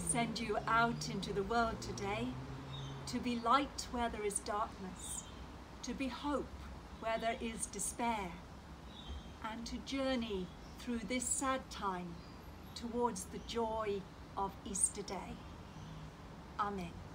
send you out into the world today to be light where there is darkness, to be hope where there is despair, and to journey through this sad time towards the joy of Easter Day. Amen.